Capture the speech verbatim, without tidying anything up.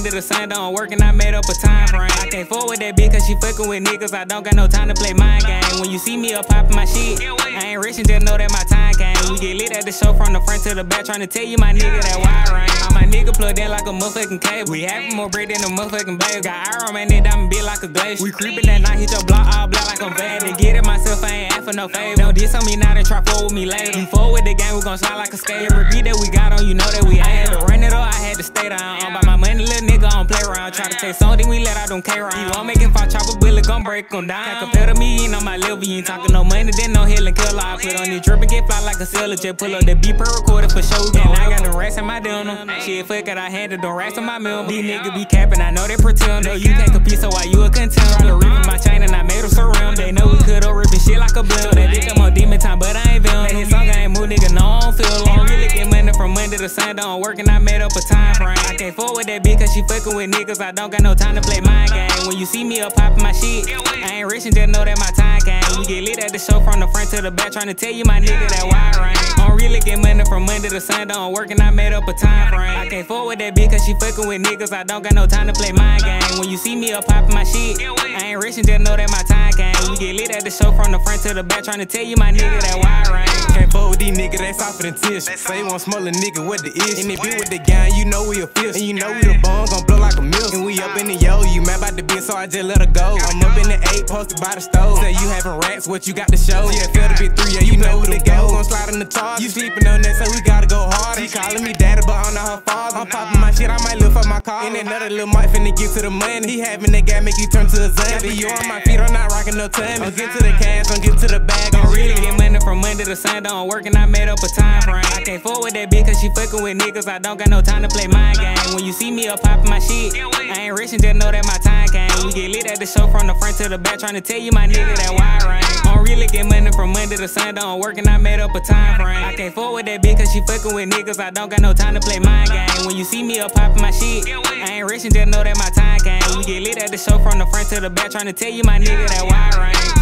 under the sun, don't work and I made up a time frame. I can't fuck with that bitch cause she fucking with niggas. I don't got no time to play mind game. When you see me up popping my shit, I ain't rich and just know that my time came. We get lit at the show from the front to the back, trying to tell you my nigga that wide range. All my nigga plugged in like a motherfucking cable. We having more bread than a motherfucking baby. Got iron man and diamond bit like a glacier. We creeping that night, hit your block all black like I'm bad. To get it myself, I ain't ask for no favor. Don't diss on me now, then try forward with me later. You forward with the game, we gon' slide like a skater. Every beat that we got on, you know that we I had to run it up, I had to stay down. On by my money, little nigga, on play around. Try to take something, we let out them K-round. You won't make him fall, chop a bullet, gon' break him down. Can't compare to me, ain't on my level. You ain't talking no money, then no hill and killer. I put on this drip and get fly like a sailor. Just pull up the beat per recorder for show. And I got them racks in my denim. Shit, fuck it, I handed them racks in my mill. These niggas be capping, I know they pretend. No, you can't compete, so why you a contender? Try to rip in my chain and I made them surround. They know we could've rippin' shit like a blunt. That bitch come on demon time, but I ain't villain. That his song I ain't move, nigga, no, I don't feel. I don't really get money from under the sun, don't work and I made up a time frame. I can't fuck with that bitch cause she fucking with niggas. I don't got no time to play mind game. When you see me up popping my shit, I ain't rich and just know that my time came. We get lit at the show from the front to the back, trying to tell you my nigga that wide range. I don't really get money from under the sun, don't work and I made up a time frame. I can't fuck with that bitch cause she fucking with niggas. I don't got no time to play mind game. When you see me up popping my shit, I ain't rich and just know that my time came. We get lit at the show from the front to the back, trying to tell you my nigga that wide range. Can't fuck with these niggas, they softer than tissue. Say you want smell a nigga, what the issue? And if you with the gang, you know we a fist. And you know we the bone, gon' blow like a milk. And we up in the yo, you mad about the bitch, so I just let her go. I'm up in the eight, posted by the stove. Say you having rats, what you got to show? Yeah, feel the big three, yeah, you know who to go. Gon' slide in the charge, you sleeping on that, so we gotta go hard. She calling me daddy, but I'm not her father. I'm popping my shit, I might lift up my car. And another little mic finna get to the money. He having that guy make you turn to a zombie. You on my feet, I'm not rocking no tummy. I'm get to the cash, I'm get to the bag. I'm really get money from under the sun, don't work and I made up a time frame. I can't fuck with that bitch cause she fucking with niggas. I don't got no time to play mind game. When you see me up popping my shit, I ain't rich and just know that my time came. We get lit at the show from the front to the back, trying to tell you my nigga that wide range. I don't really get money from under the sun, don't work and I made up a time frame. I can't fuck with that bitch cause she fucking with niggas. I don't got no time to play mind game. When you see me up popping my shit, I ain't rich and just know that my time came. We get lit at the show from the front to the back, trying to tell you my nigga that wide range.